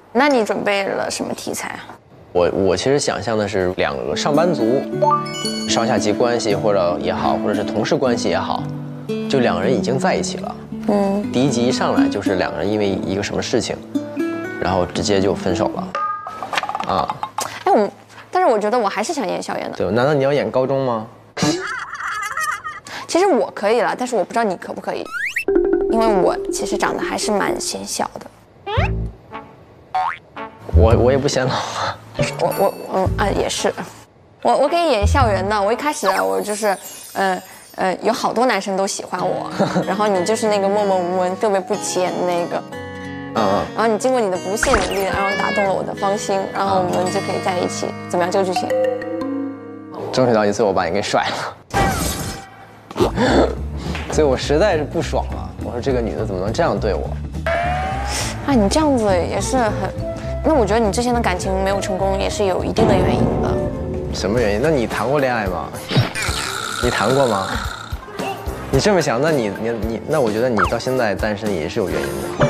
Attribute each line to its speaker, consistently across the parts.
Speaker 1: 那你准备了什么题材啊？
Speaker 2: 我其实想象的是两个上班族，上下级关系或者也好，或者是同事关系也好，就两个人已经在一起了。第一集一上来就是两个人因为一个什么事情，然后直接就分手了。啊，
Speaker 1: 哎，但是我觉得我还是想演校园的。
Speaker 2: 对，难道你要演高中吗？
Speaker 1: 其实我可以了，但是我不知道你可不可以，因为我其实长得还是蛮显小的。
Speaker 2: 我也不显老啊。
Speaker 1: 也是，我可以演校园的。我一开始我就是有好多男生都喜欢我，然后你就是那个默默无闻、特别不起眼的那个。然后你经过你的不懈努力，然后打动了我的芳心，然后我们就可以在一起。怎么样？这个剧情？
Speaker 2: 争取到一次我把你给甩了，所以我实在是不爽了。我说这个女的怎么能这样对我？
Speaker 1: 啊，你这样子也是很……那我觉得你之前的感情没有成功，也是有一定的原因的。
Speaker 2: 什么原因？那你谈过恋爱吗？你谈过吗？你这么想，那那我觉得你到现在单身也是有原因的。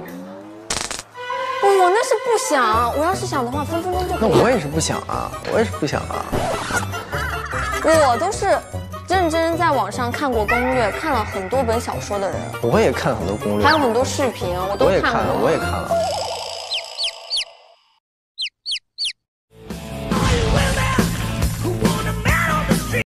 Speaker 1: 我那是不想，我要是想的话，分分钟就可以。
Speaker 2: 那我也是不想啊，我也是不想啊。
Speaker 1: 我都是认真在网上看过攻略，看了很多本小说的人。
Speaker 2: 我也看很多攻略，
Speaker 1: 还有很多视频，我都看了。
Speaker 2: 我也看了。